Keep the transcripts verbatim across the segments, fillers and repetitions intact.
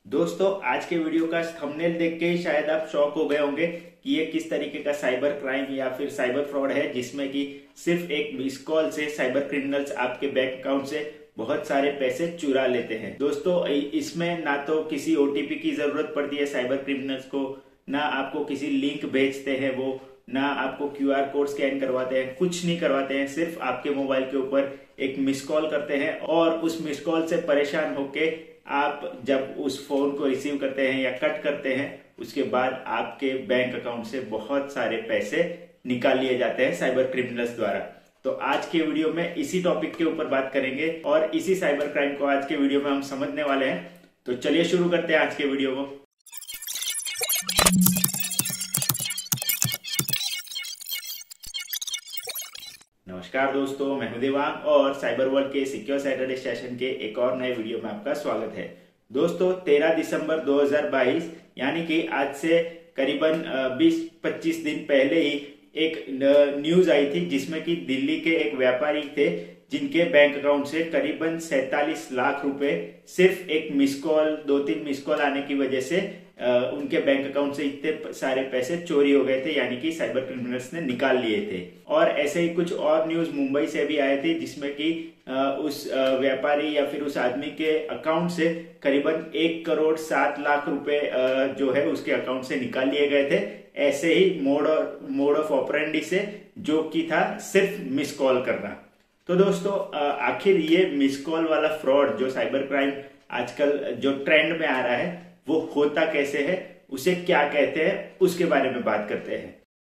दोस्तों, आज के वीडियो का थंबनेल देख के ही शायद आप शॉक हो गए होंगे कि ये किस तरीके का साइबर क्राइम या फिर साइबर फ्रॉड है, जिसमें कि सिर्फ एक मिस कॉल से साइबर क्रिमिनल्स आपके बैंक अकाउंट से बहुत सारे पैसे चुरा लेते हैं। दोस्तों, इसमें ना तो किसी ओटीपी की जरूरत पड़ती है साइबर क्रिमिनल्स को, ना आपको किसी लिंक भेजते हैं वो, ना आपको क्यूआर कोड स्कैन करवाते हैं, कुछ नहीं करवाते हैं। सिर्फ आपके मोबाइल के ऊपर एक मिस कॉल करते हैं और उस मिस कॉल से परेशान होके आप जब उस फोन को रिसीव करते हैं या कट करते हैं, उसके बाद आपके बैंक अकाउंट से बहुत सारे पैसे निकाल लिए जाते हैं साइबर क्रिमिनल्स द्वारा। तो आज के वीडियो में इसी टॉपिक के ऊपर बात करेंगे और इसी साइबर क्राइम को आज के वीडियो में हम समझने वाले हैं। तो चलिए शुरू करते हैं आज के वीडियो को। नमस्कार दोस्तों, मैं हूं देवांग और साइबर वर्ल्ड के सिक्योर सैटरडे सेशन के एक और नए वीडियो में आपका स्वागत है। दोस्तों, तेरह दिसंबर दो हज़ार बाईस यानी कि आज से करीबन बीस पच्चीस दिन पहले ही एक न्यूज आई थी, जिसमें कि दिल्ली के एक व्यापारी थे जिनके बैंक अकाउंट से करीबन सैतालीस लाख रुपए सिर्फ एक मिस कॉल, दो तीन मिस कॉल आने की वजह से उनके बैंक अकाउंट से इतने सारे पैसे चोरी हो गए थे, यानी कि साइबर क्रिमिनल्स ने निकाल लिए थे। और ऐसे ही कुछ और न्यूज मुंबई से भी आए थे, जिसमें कि उस व्यापारी या फिर उस आदमी के अकाउंट से करीबन एक करोड़ सात लाख रुपए जो है उसके अकाउंट से निकाल लिए गए थे, ऐसे ही मोड और मोड ऑफ ऑपरेंडी से, जो कि था सिर्फ मिस कॉल करना। तो दोस्तों, आखिर ये मिस कॉल वाला फ्रॉड जो साइबर क्राइम आजकल जो ट्रेंड में आ रहा है वो होता कैसे है, उसे क्या कहते हैं, उसके बारे में बात करते हैं।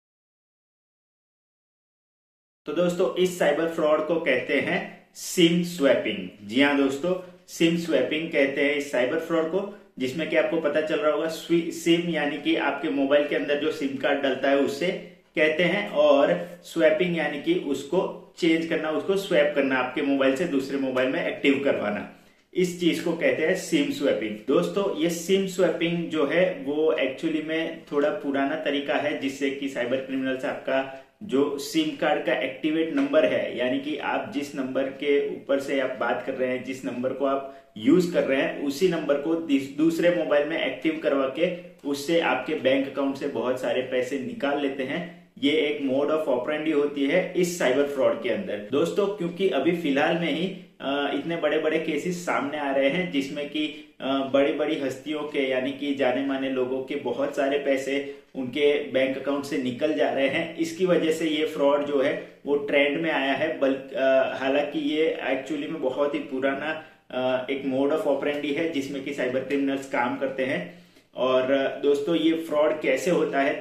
तो दोस्तों, इस साइबर फ्रॉड को कहते हैं सिम स्वैपिंग। जी हाँ दोस्तों, सिम स्वैपिंग कहते हैं इस साइबर फ्रॉड को, जिसमें कि आपको पता चल रहा होगा सिम यानी कि आपके मोबाइल के अंदर जो सिम कार्ड डलता है उससे कहते हैं, और स्वैपिंग यानी कि उसको चेंज करना, उसको स्वैप करना, आपके मोबाइल से दूसरे मोबाइल में एक्टिव करवाना, इस चीज को कहते हैं सिम स्वैपिंग। दोस्तों, ये सिम स्वैपिंग जो है वो एक्चुअली में थोड़ा पुराना तरीका है, जिससे कि साइबर क्रिमिनल्स आपका जो सिम कार्ड का एक्टिवेट नंबर है, यानी कि आप जिस नंबर के ऊपर से आप बात कर रहे हैं, जिस नंबर को आप यूज कर रहे हैं, उसी नंबर को दूसरे मोबाइल में एक्टिव करवा के उससे आपके बैंक अकाउंट से बहुत सारे पैसे निकाल लेते हैं। ये एक मोड ऑफ ऑपरेंडी होती है इस साइबर फ्रॉड के अंदर। दोस्तों, क्योंकि अभी फिलहाल में ही इतने बड़े बड़े केसेस सामने आ रहे हैं, जिसमें कि बड़ी बड़ी हस्तियों के, यानी कि जाने माने लोगों के बहुत सारे पैसे उनके बैंक अकाउंट से निकल जा रहे हैं। इसकी वजह से ये फ्रॉड जो है वो ट्रेंड में आया है। बल्कि हालांकि ये एक्चुअली में बहुत ही पुराना एक मोड ऑफ ऑपरेंडी है जिसमें कि साइबर क्रिमिनल्स काम करते हैं। और दोस्तों, ये फ्रॉड कैसे होता है,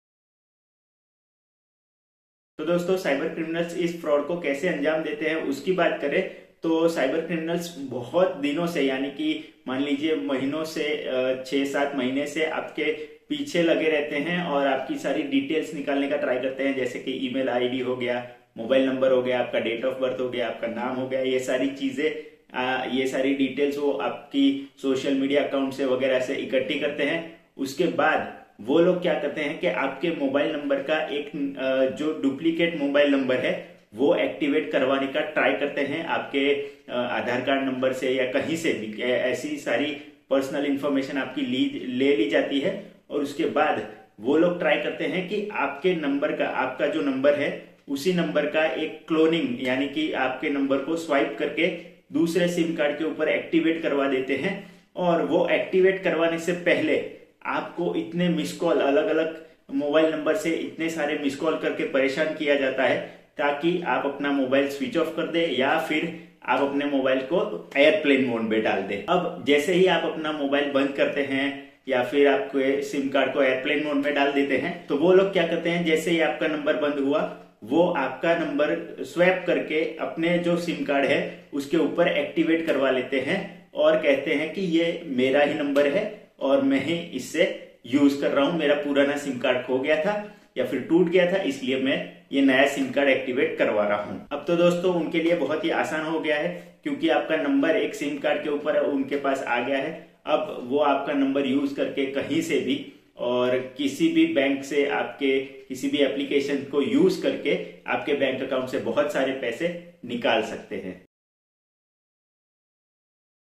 तो दोस्तों साइबर क्रिमिनल्स इस फ्रॉड को कैसे अंजाम देते हैं उसकी बात करें तो साइबर क्रिमिनल्स बहुत दिनों से, यानी कि मान लीजिए महीनों से, छह सात महीने से आपके पीछे लगे रहते हैं और आपकी सारी डिटेल्स निकालने का ट्राई करते हैं, जैसे कि ईमेल आईडी हो गया, मोबाइल नंबर हो गया, आपका डेट ऑफ बर्थ हो गया, आपका नाम हो गया, ये सारी चीजें, ये सारी डिटेल्स वो आपकी सोशल मीडिया अकाउंट से वगैरह से इकट्ठी करते हैं। उसके बाद वो लोग क्या करते हैं कि आपके मोबाइल नंबर का एक जो डुप्लीकेट मोबाइल नंबर है वो एक्टिवेट करवाने का ट्राई करते हैं, आपके आधार कार्ड नंबर से या कहीं से भी। ऐसी सारी पर्सनल इंफॉर्मेशन आपकी ली ले ली जाती है और उसके बाद वो लोग ट्राई करते हैं कि आपके नंबर का, आपका जो नंबर है उसी नंबर का एक क्लोनिंग, यानी कि आपके नंबर को स्वाइप करके दूसरे सिम कार्ड के ऊपर एक्टिवेट करवा देते हैं। और वो एक्टिवेट करवाने से पहले आपको इतने मिस कॉल, अलग अलग मोबाइल नंबर से इतने सारे मिस कॉल करके परेशान किया जाता है, ताकि आप अपना मोबाइल स्विच ऑफ कर दे या फिर आप अपने मोबाइल को एयरप्लेन मोड में डाल दे। अब जैसे ही आप अपना मोबाइल बंद करते हैं या फिर आपके सिम कार्ड को एयरप्लेन मोड में डाल देते हैं, तो वो लोग क्या करते हैं, जैसे ही आपका नंबर बंद हुआ वो आपका नंबर स्वैप करके अपने जो सिम कार्ड है उसके ऊपर एक्टिवेट करवा लेते हैं और कहते हैं कि ये मेरा ही नंबर है और मैं ही इससे यूज कर रहा हूं, मेरा पुराना सिम कार्ड खो गया था या फिर टूट गया था, इसलिए मैं ये नया सिम कार्ड एक्टिवेट करवा रहा हूं। अब तो दोस्तों उनके लिए बहुत ही आसान हो गया है, क्योंकि आपका नंबर एक सिम कार्ड के ऊपर उनके पास आ गया है। अब वो आपका नंबर यूज करके कहीं से भी और किसी भी बैंक से, आपके किसी भी एप्लीकेशन को यूज करके आपके बैंक अकाउंट से बहुत सारे पैसे निकाल सकते हैं।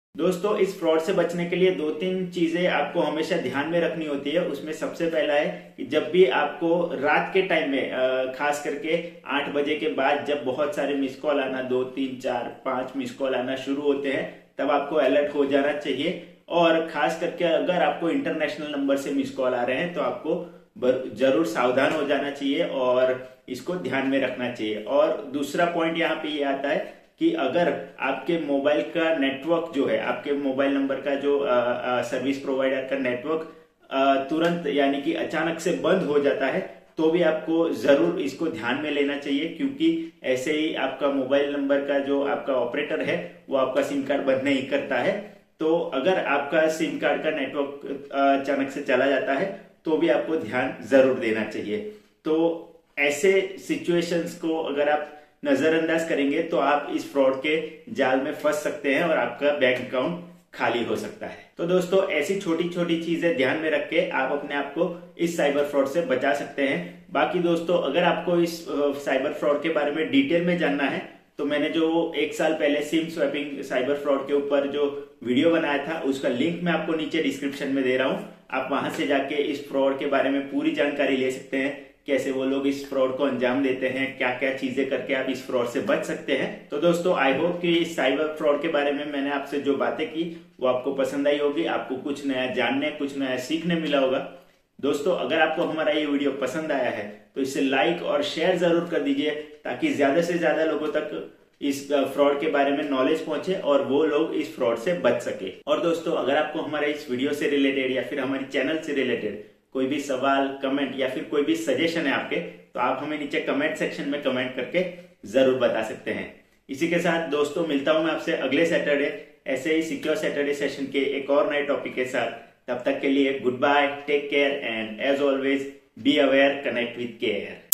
दोस्तों इस फ्रॉड से बचने के लिए दो तीन चीजें आपको हमेशा ध्यान में रखनी होती है। उसमें सबसे पहला है कि जब भी आपको रात के टाइम में खास करके आठ बजे के बाद जब बहुत सारे मिस कॉल आना, दो तीन चार पांच मिस कॉल आना शुरू होते हैं, तब आपको अलर्ट हो जाना चाहिए। और खास करके अगर आपको इंटरनेशनल नंबर से मिस कॉल आ रहे हैं तो आपको जरूर सावधान हो जाना चाहिए और इसको ध्यान में रखना चाहिए। और दूसरा पॉइंट यहाँ पे ये आता है कि अगर आपके मोबाइल का नेटवर्क जो है, आपके मोबाइल नंबर का जो आ, आ, सर्विस प्रोवाइडर का नेटवर्क आ, तुरंत यानी कि अचानक से बंद हो जाता है, तो भी आपको जरूर इसको ध्यान में लेना चाहिए, क्योंकि ऐसे ही आपका मोबाइल नंबर का जो आपका ऑपरेटर है वो आपका सिम कार्ड बंद नहीं करता है। तो अगर आपका सिम कार्ड का नेटवर्क अचानक से चला जाता है तो भी आपको ध्यान जरूर देना चाहिए। तो ऐसे सिचुएशंस को अगर आप नजरअंदाज करेंगे तो आप इस फ्रॉड के जाल में फंस सकते हैं और आपका बैंक अकाउंट खाली हो सकता है। तो दोस्तों ऐसी छोटी छोटी चीजें ध्यान में रख के आप अपने आप को इस साइबर फ्रॉड से बचा सकते हैं। बाकी दोस्तों अगर आपको इस साइबर फ्रॉड के बारे में डिटेल में जानना है तो मैंने जो एक साल पहले सिम स्वैपिंग साइबर फ्रॉड के ऊपर जो वीडियो बनाया था उसका लिंक मैं आपको नीचे डिस्क्रिप्शन में दे रहा हूं। आप वहां से जाके इस फ्रॉड के बारे में पूरी जानकारी ले सकते हैं, कैसे वो लोग इस फ्रॉड को अंजाम देते हैं, क्या क्या चीजें करके आप इस फ्रॉड से बच सकते हैं। तो दोस्तों आई होप कि इस साइबर फ्रॉड के बारे में मैंने आपसे जो बातें की वो आपको पसंद आई होगी, आपको कुछ नया जानने कुछ नया सीखने मिला होगा। दोस्तों अगर आपको हमारा ये वीडियो पसंद आया है तो इसे लाइक और शेयर जरूर कर दीजिए, ताकि ज्यादा से ज्यादा लोगों तक इस फ्रॉड के बारे में नॉलेज पहुंचे और वो लोग इस फ्रॉड से बच सके। और दोस्तों अगर आपको हमारे इस वीडियो से रिलेटेड या फिर हमारी चैनल से रिलेटेड कोई भी सवाल, कमेंट या फिर कोई भी सजेशन है आपके, तो आप हमें नीचे कमेंट सेक्शन में कमेंट करके जरूर बता सकते हैं। इसी के साथ दोस्तों मिलता हूं मैं आपसे अगले सैटरडे ऐसे ही सिक्योर सैटरडे सेशन के एक और नए टॉपिक के साथ। तब तक के लिए goodbye, take care and as always be aware, connect with care.